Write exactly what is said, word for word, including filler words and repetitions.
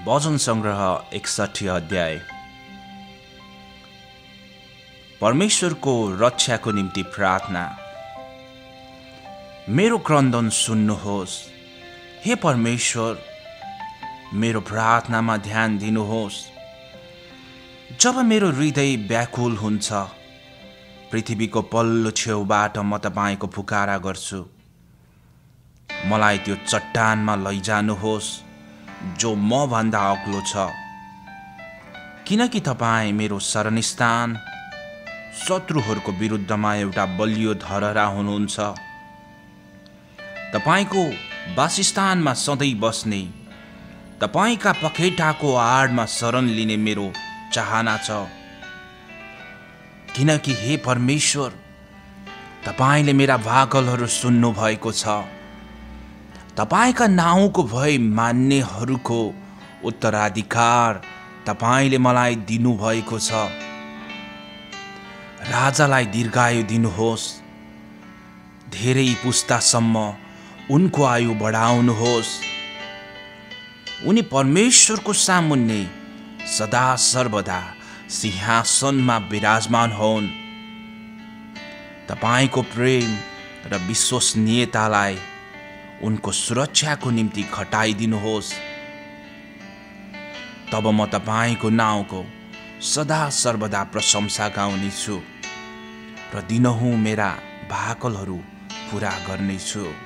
भजन सङ्ग्रह एकसठी अध्याय। परमेश्वरको रक्षाको निम्ति प्रार्थना। मेरो क्रन्दन सुन्नुहोस्, हे परमेश्वर, मेरो प्रार्थनामा ध्यान दिनुहोस्। जब मेरो हृदय व्याकुल हुन्छ, पृथ्वीको पल्लो छेउबाट म तपाईँको पुकारा गर्छु। मलाई त्यो चट्टानमा लैजानुहोस् जो म भन्दा अग्लो छ, किनकि तपाईँ मेरो शरणस्थान, शत्रुहरूको विरुद्धमा एउटा बलियो धरहरा हुनुहुन्छ। तपाईँको वासस्थानमा सधैँ बस्ने, तपाईँका पखेटाको आडमा शरण लिने मेरो चाहना छ। किनकि हे परमेश्वर, तपाईँले मेरा भाकलहरू सुन्नु भएको छ। तपाईँका नाउँको भय मान्नेहरूको उत्तराधिकार तपाईँले मलाई दिनुभएको छ। राजालाई दीर्घायु दिनुहोस्, धेरै पुस्तासम्म उनको आयु बढाउनुहोस्। उनी परमेश्वरको सामुन्ने सदा सर्वदा सिंहासनमा विराजमान होन्। तपाईँको प्रेम र विश्वसनीयतालाई उनको सुरक्षाको निम्ति खटाइदिनुहोस्। तब म तपाईँको नाउँको सदा सर्वदा प्रशंसा गाउनेछु र दिनहुँ मेरा भाकलहरू पुरा गर्नेछु।